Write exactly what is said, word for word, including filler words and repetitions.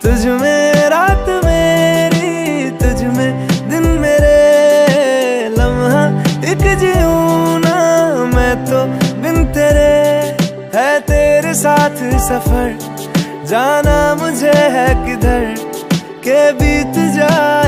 तुझ में रात मेरी, तुझ में दिन मेरे, लम्हा एक जीऊं ना मैं तो बिन तेरे। है तेरे साथ सफर, जाना मुझे है किधर के बीत जाए